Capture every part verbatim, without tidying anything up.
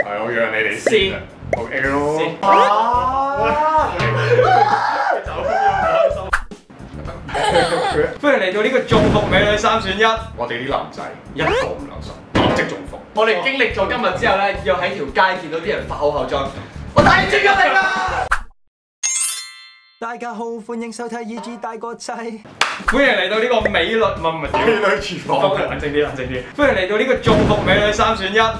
係我讓你哋先啊，好 A 咯。 啊！ 走咁樣唔開心。 歡迎嚟到呢個中伏美女三選一， 我哋啲男仔一個唔留神，立即中伏。 我哋經歷咗今日之後咧，又喺條街見到啲人化好後裝，我帶住咗你啦！ 大家好，歡迎收睇《E G 大個仔》。 歡迎嚟到呢個美女唔係唔係美女廚房， 冷靜啲，冷靜啲。歡迎嚟到呢個中伏美女三選一。哇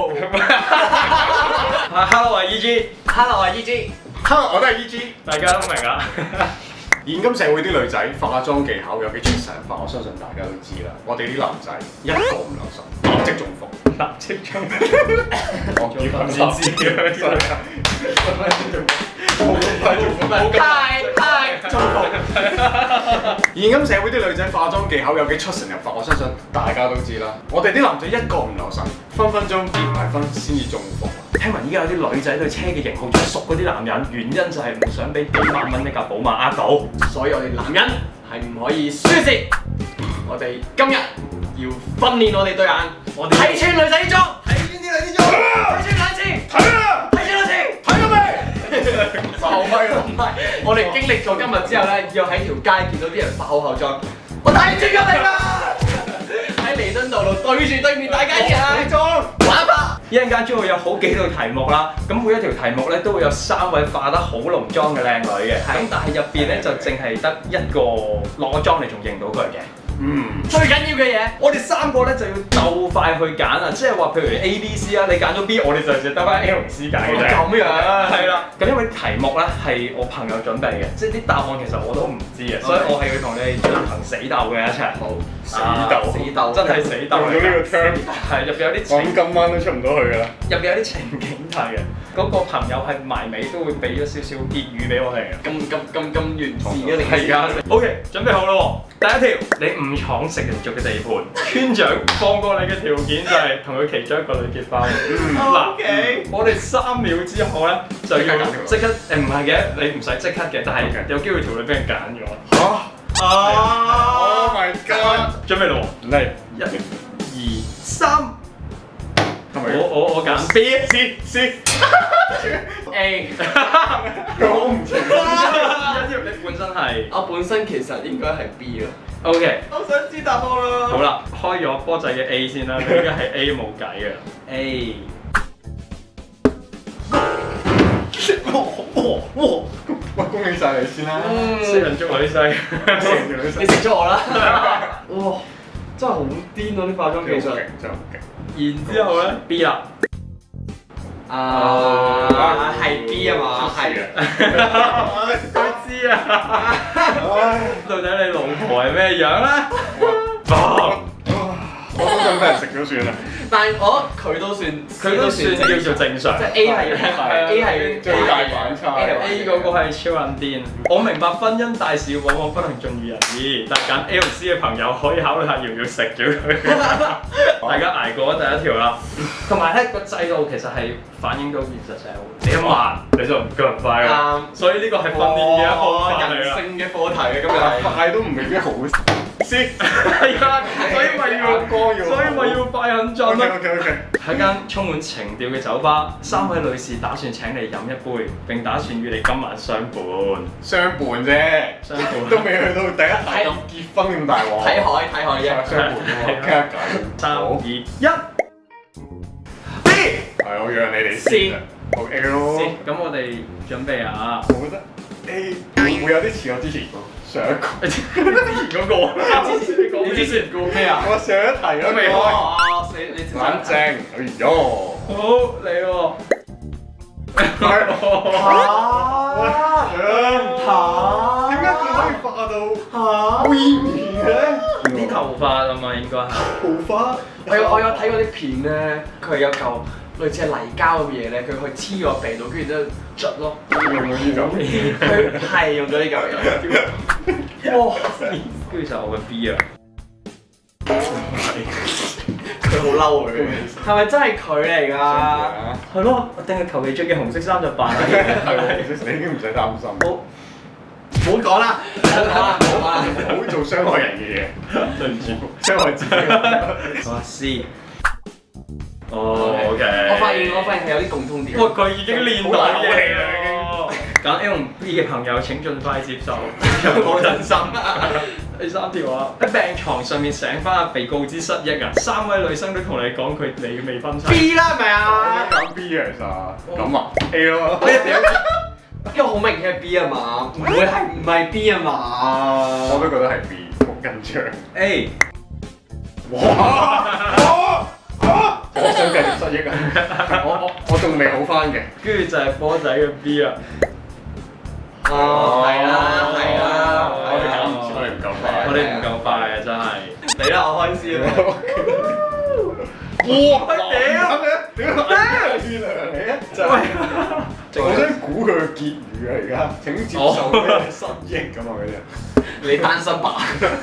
！Hello， 我係 E G。Hello， 我係 E G。 哈，我都係 E G。 大家都明啊。 現今社會啲女仔化妝技巧有幾出神化，我相信大家都知啦。我哋啲男仔一個唔留神，立即中伏。 立即中伏。 我結婚先知嘅，真係。 太太中伏。 現今社會啲女仔化妝技巧有幾出神入化，我相信大家都知啦。我哋啲男仔一個唔留神，分分鐘結埋婚先至中伏。 聽聞依家有啲女仔對車嘅型號最熟嗰啲男人，原因就係唔想俾幾萬蚊一架寶馬呃到， 所以我哋男人係唔可以輸蝕。我哋今日要訓練我哋對眼，我哋睇穿女仔啲妝，睇穿啲女啲妝，睇穿兩次， 睇啦， 睇穿兩次， 睇咗未？爆咪啦！ 唔係，我哋經歷咗今日之後咧，又喺條街見到啲人化好後裝，我帶住咗你啦！喺彌敦道路對住對面大街啲人裝玩法。 一陣間將會有好幾道題目啦，咁每一條題目咧都會有三位化得好濃妝嘅靚女嘅，咁但係入邊咧就淨係得一個落咗妝你仲認到佢嘅。 嗯， 最緊要嘅嘢， 我哋三個咧就要鬥快去揀啊！即係話譬如 A、B、C 啊，你揀咗 B， 我哋就淨得翻 A 同 C 揀嘅啫。 咁樣係啦，咁因為啲題目咧係我朋友準備嘅，即係啲答案其實我都唔知嘅，所以我係要同你哋進行死鬥嘅一齊。好， 死鬥， 死鬥， 真係死鬥。 用到呢個 term， 係入邊有啲講今晚都出唔到去㗎啦。 入邊有啲情景題嘅，嗰個朋友係埋尾都會俾咗少少結語俾我哋嘅。 咁咁咁咁完善嘅你係㗎。OK， 準備好啦喎！第一條，你誤闖食人族嘅地盤，村長放過你嘅條件就係同佢其中一個女結婚。嗱，我哋三秒之後咧就要即刻誒唔係嘅，你唔使即刻嘅，但係有機會條女俾人揀咗。 嚇！啊 ！Oh my god！ 準備啦喎，嚟一、二、三。 係咪？ 我我我揀 B、 C、C、 A。 講唔清。 你本身係我本身其實應該係 B 咯。 OK。 我想知答案啦。 好啦，開咗波仔嘅 A 先啦，你而家係 A 冇計嘅 A。哇哇哇！ 哇！恭喜晒你先啦！ 食人族女婿， 你食咗我啦！哇！真係好癲啊！啲化妝技術。 真係好勁。 然之後咧 B 啦。 啊，係 B 啊嘛，係。 佢知啊！到底你老婆係咩樣咧？ 我都想俾人食咗算啦。 但係我佢都算， 佢都算叫做正常。 即係 A 係 A 係最大反差。 A 嗰個係超撚癲。我明白婚姻大事往往不能盡如人意，但係揀 A 同 C 嘅朋友可以考慮下要唔要食咗佢。大家捱過咗第一條啦。同埋咧個制度其實係反映到現實社會。你一慢你就唔夠人快啦。所以呢個係訓練嘅一部分嚟啦。 人性嘅課題嘅今日。 快都唔未必好。C 係啊，所以咪要，所以咪要快狠準咯。 OK OK OK。 喺間充滿情調嘅酒吧，三位女士打算請你飲一杯，並打算與你今晚相伴。 相伴啫， 相伴都未去到第一題咁結婚咁大鑊。 睇海睇海啫。 相伴喎，傾下偈。 三二一 B。 係我讓你哋先啊。好 A 咯。 咁我哋準備啊。 我覺得 A 會會有啲似我之前上一個。 之前嗰個。之前你講。 你之前講咩啊？ 我上一題都未開。 哦，你你冷靜，哎呦！ 好，你喎。 嚇！點解佢可以化到好豔嘅？ 啲頭髮啊嘛，應該係。 頭髮。 我有我有睇過啲片咧，佢有嚿類似係泥膠咁嘅嘢咧，佢去黐個鼻度，跟住之後捽咯。 用咗呢嚿。 佢係用咗呢嚿嘢。哇！ 跟住就我嘅 B 啊。 佢好嬲佢，係咪真係佢嚟㗎？ 係咯，我定係求其着件紅色衫就扮啦。 係，你已經唔使擔心。 好，唔好講啦，唔好講啦，唔好講啦， 唔好做傷害人嘅嘢。對唔住，傷害自己。 我 C。 哦，OK。 我發現我發現係有啲共通點。 哇！佢已經練到好難氣嘢啦已經啦，揀 A 同 B 嘅朋友請盡快接受。 好真心。 第三條啊，喺病床上面醒翻，被告知失憶啊！三位女生都同你講佢哋未婚妻。 B 啦，係咪啊？ 我揀 B 啊，其實咁啊 A 咯。 你一定要，因為好明顯係 B 啊嘛，唔會係唔係 B 啊嘛。 我都覺得係 B，好緊張。 A。 哇！哇！我想繼續失憶啊！我我我仲未好翻嘅。 跟住就係波仔嘅 B 啊！ 哦，係啦，係啦， 我哋揀唔切，我哋唔夠快。 我哋唔夠快啊，真係。 嚟啦，我開始啦。 哇！ 屌！ 點解天啊你啊？真係，我想估佢嘅結語啊！而家請接受咩失憶咁啊嗰啲。 你單身吧？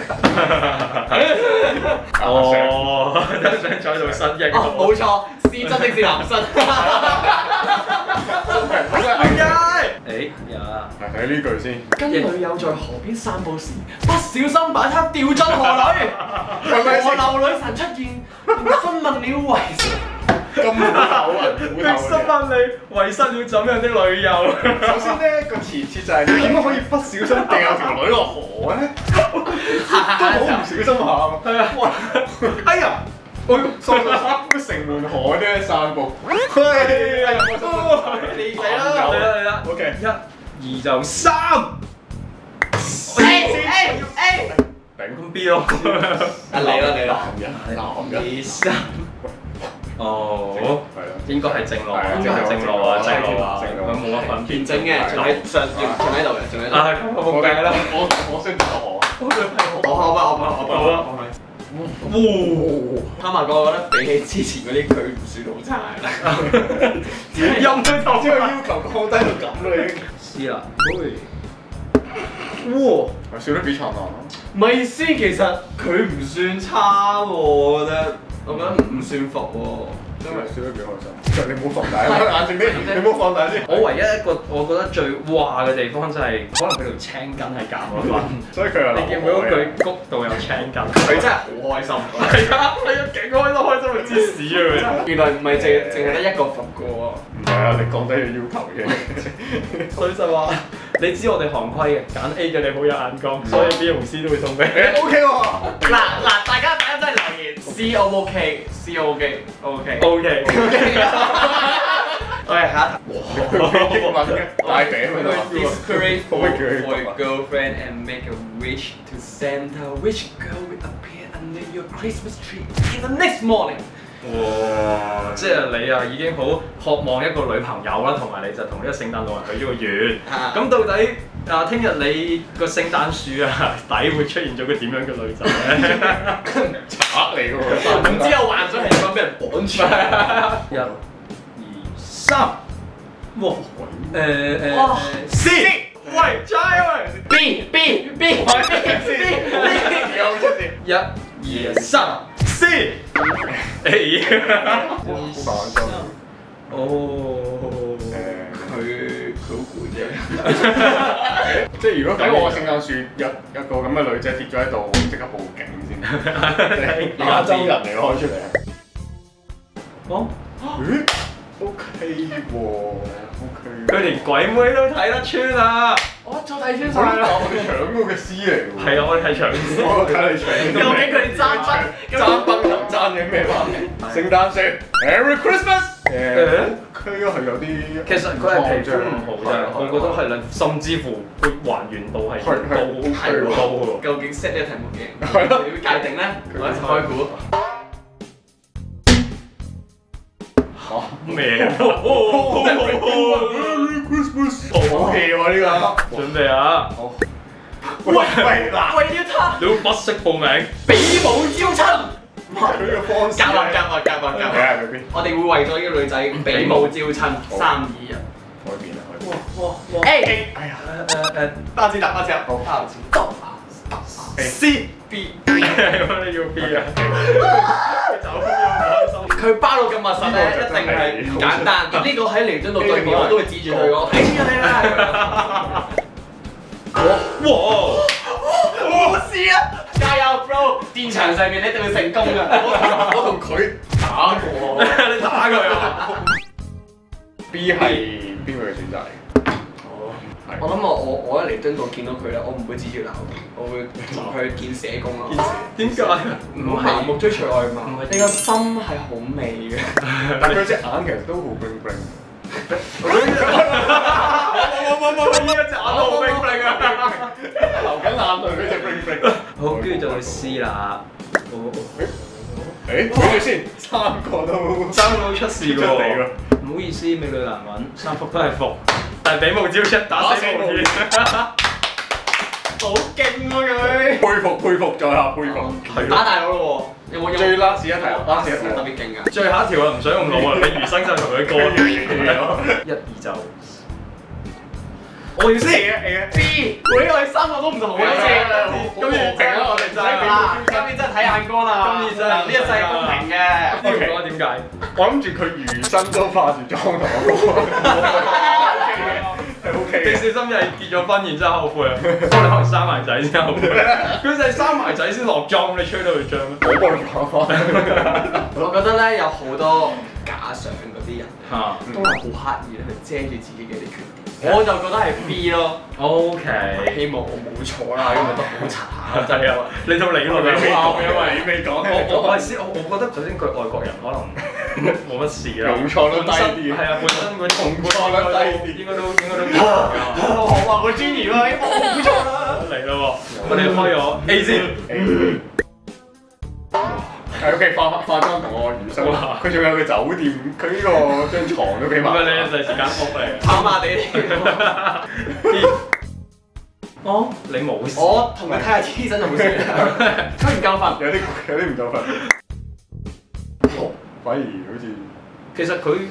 哦，都想再做失憶。 哦，冇錯，是真的是男生。 點解？誒呀！ 係睇呢句先。 跟女友在河邊散步時，不小心把她掉進河裏，河流女神出現，並詢問了為什麼。 咁苦口啊！苦你心口問你遺失了怎樣的女友？ 首先咧個前設就係你點解可以不小心掉有條女落河咧？都好唔小心下。 係啊！ 哇！哎呀！我掃掃掃個城門河啫散步。嘿！ 你嚟嚟啦啦！ 嚟啦 OK， 一、二就三。 A A A， 咁 B 咯。 啊嚟啦嚟啦！ 男人，男人。 二三。哦， 係啦， 應該係正路啊， 係應該係正路啊，正路啊， 正路咁冇乜分別。 完整嘅，仲喺上，仲喺度嘅，仲喺度。 啊，咁我冇計啦。 我我先答我。 我我我我我好啦。 哇！ 坦白講，我覺得比起之前嗰啲，佢唔算好差啦。 陰都頭將個要求降低到咁啦已經。 知啦。哇！ 我笑得幾燦爛咯。 咪先，其實佢唔算差喎，我覺得，我覺得唔算服喎。 真係笑得幾開心。你唔好放大，眼靜啲，你唔好放大先。 我唯一一個我覺得最哇嘅地方就係可能佢條青筋係減咗分， 所以佢又你見唔到佢谷度有青筋？ 佢真係好開心。 係啊，係啊，勁開心，開心到芝士啊！ 原來唔係淨淨係得一個服嘅喎。 唔係啊，你降低嘅要求嘅。 所以就話你知我哋行規嘅，揀 A 嘅你好有眼光，所以 B 同 C 都會送俾你。 O K 喎。 嗱嗱，大家大家真係留言 C O 唔 OK？C O OK？OK O K。 我係下一題。 佢英文嘅大餅啊嘛。 Desperate 可唔 for 可以叫佢 for a girlfriend and make a wish to Santa. Which girl will appear under your Christmas tree in the next morning? 哇！即係你啊，已經好渴望一個女朋友啦，同埋你就同呢個聖誕老人許咗個願。咁到底啊，聽日你個聖誕樹啊底會出現咗個點樣嘅女仔咧？ 賊嚟嘅喎。 唔知有幻想係點樣俾人綁住？ 一、二、三，哇！誒誒哇 ，C，喂，猜喂 B B B B B 有出事。 一、二、三，C，A。 好快就。 哦。 佢佢好攰啫。 即係如果喺我聖誕樹有有個咁嘅女仔跌咗喺度，我即刻報警先。亞洲人嚟開出嚟。 哦。 咦 ？O K 喎 ，O K。 佢連鬼妹都睇得穿啊！ 我早睇穿我晒啦。 我哋搶嗰個 C 嚟喎。 係啊，我哋係搶先。 我睇你搶。 究竟佢哋爭乜？ 爭崩頭爭嘅咩翻嚟？聖誕樹 ，Merry Christmas。誒 O K 啊，係有啲。 其實佢係皮膚唔好啫，我覺得係啦，甚至乎佢還原度係高，係高喎。 究竟 set 呢個題目嘅，你會界定咧？我一齊開估。 咩啊 Merry Christmas。好氣喎呢個。 準備啊！ 好。喂喂嗱， 為了他， 你都不識報名， 比武招親。 佢呢個方式。 夾啊夾啊夾啊夾睇啊！ 下佢邊。 我哋會為咗呢個女仔比武招親，三二一。 改變啦，改變。 哇哇 A， 哎呀， 誒誒單字答單字答， 好單字答。 C B， 你要 B 啊？走咁樣唔開心。 佢包到咁密實咧，一定係唔簡單。呢個喺彌敦道對面，我都會指住佢講：睇住你啦！ 哇！ 冇事啊！加油 ，bro！戰場上面你一定會成功㗎。 我同佢打打過， 你打佢啊 B 係邊個嘅選擇嚟？ 哦， 係我諗我我我喺彌敦道見到佢咧，我唔會直接鬧佢，我會同佢見社工咯。 點解？ 唔好盲目追隨外貌， 唔係你個心係好美嘅。 但佢隻眼其實都好 bling bling。 冇冇冇冇，呢一隻眼都好冰冰啊！ 流緊眼淚嗰隻 bling bling。 好，跟住就去 C 啦。 誒，講住先，三個都三個都出事出地喎喎。唔好意思，美女難揾，三幅都係伏，但係比無招出，打死無怨。 好勁喎佢！ 佩服佩服再下佩服。 係打大佬咯喎，有冇有最 last 一題，last 一題特別勁啊！ 最後一條啊，唔想用腦啊，你餘生就同佢過。一二就。 我要先 A 啊 A 啊 B，喂，我哋三個都唔同嘅先， 好和平啊我哋真係嗱，今年真係睇眼光啦， 今年真係呢一世係公平嘅。 呢個講點解？ 我諗住佢餘生都化住妝同我講，係 OK 嘅。 你小心就係結咗婚，然之後後悔啊！幫你可能生埋仔先後悔，佢就係生埋仔先落妝，你吹到佢脹咩？ 我幫你講翻。 我覺得咧有好多假想嗰啲人嚇都係好刻意咧去遮住自己嘅啲缺點，我就覺得係 B 咯。 ，OK， 希望我冇錯啦，因為都好慘。 真係啊！你套理論係好啱，因為你未講， 我我我係先，我我覺得首先佢外國人可能冇乜事啦， 容錯率低啲係啊，本身佢同容錯率低啲應該都應該都幾㗎。 好啊，我專業啊，我冇錯啦。 嚟咯喎，我哋開咗 A 先。 係 OK，化化妝同我餘生，佢仲有個酒店，佢呢個張床都幾麻煩。 唔係你第時間屋嚟。 跑馬地。 哦，你冇事。 我同佢睇下醫生就冇事啦。佢唔夠瞓。 有啲有啲唔夠瞓。反而好似其實佢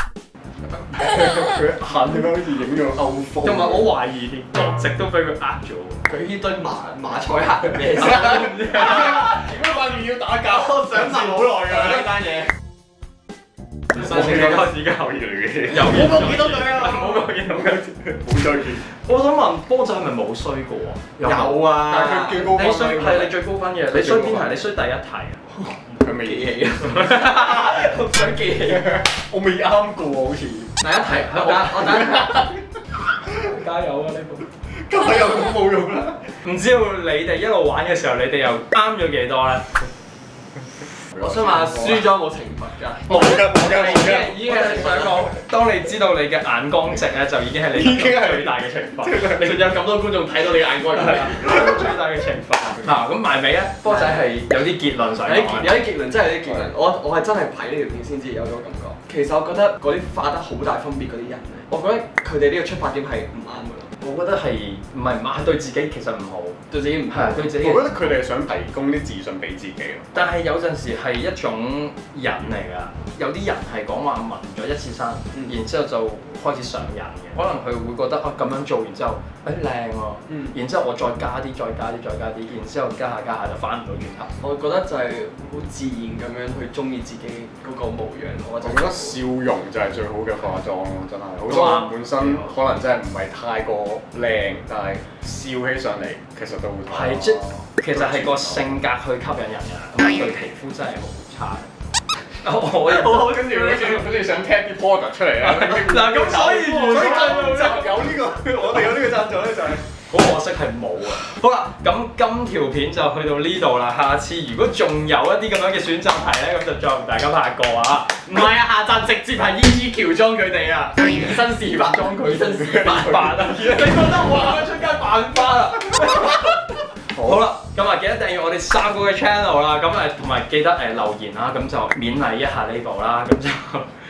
佢眼點解好似影咗歐風？ 同埋我懷疑連國籍都俾佢呃咗。 佢呢堆馬馬賽克係咩事？ 點解塊面要打交？我想問好耐㗎呢單嘢。 新成嘅開始交易嚟嘅，有冇講見到佢啊！ 冇講見到佢。 冇再見。 我想問波仔係咪冇衰過啊？ 有啊， 但係佢最高分你衰係你最高分嘅，你衰邊題？你衰第一題啊？ 佢未記起啊！我想記起。 我未啱過喎，好似。 第一題，我等我等。 加油啊！呢部今日又咁冇用啦。 唔知道你哋一路玩嘅時候，你哋又啱咗幾多咧？ 我想問下，輸咗有冇懲罰㗎？ 冇㗎冇㗎冇㗎。 已經係想講，當你知道你嘅眼光值咧，就已經係你最大嘅懲罰。 你仲有咁多觀眾睇到你嘅眼光， 係啊，最大嘅懲罰。嗱，咁埋尾咧，波仔係有啲結論想有啲講。 有啲結論真係有啲結論，我我係真係睇呢條片先至有咗感覺。其實我覺得嗰啲化得好大分別嗰啲人咧，我覺得佢哋呢個出發點係唔啱㗎咯。 我覺得係唔係唔啱，對自己其實唔好， 對自己唔係對自己。 我覺得佢哋係想提供啲自信俾自己咯。 但係有陣時係一種癮嚟㗎，有啲人係講話紋咗一次身， 嗯、 然之後就開始上癮嘅。可能佢會覺得啊咁樣做完之後，誒靚喎， 嗯、 然之後我再加啲，再加啲，再加啲，然之後加下加下就翻唔到轉頭。 我覺得就係好自然咁樣去中意自己嗰個模樣，我就我覺得笑容就係最好嘅化妝咯，真係。好多人本身可能真係唔係太過靚，但係笑起上嚟其實都好睇。 係即其實係個性格去吸引人㗎，咁佢皮膚真係好差。我我跟住好似好似想 tap 啲 product 出嚟啦。 嗱咁所以所以今集有呢個，我哋有呢個贊助咧就係。 好可惜係冇啊！好啦，咁今條片就去到呢度啦。下次如果仲有一啲咁樣嘅選擇題咧，咁就再同大家拍過啊！ 唔係啊，下集直接係 E G 喬裝佢哋啊，以身試法，裝佢身示範啊！你覺得我咁樣出街犯法啊？好啦，咁啊記得訂閱我哋三個嘅 channel 啦，咁誒同埋記得誒留言啦，咁就勉勵一下呢部啦，咁就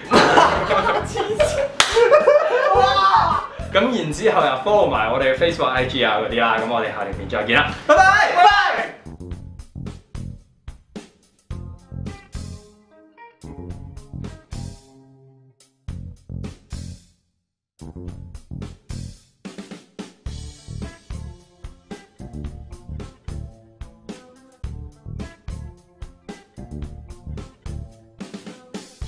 哇！咁然之後又 follow 埋我哋嘅 Facebook、I G 啊嗰啲啦，咁我哋下條片再見啦，拜拜，拜拜。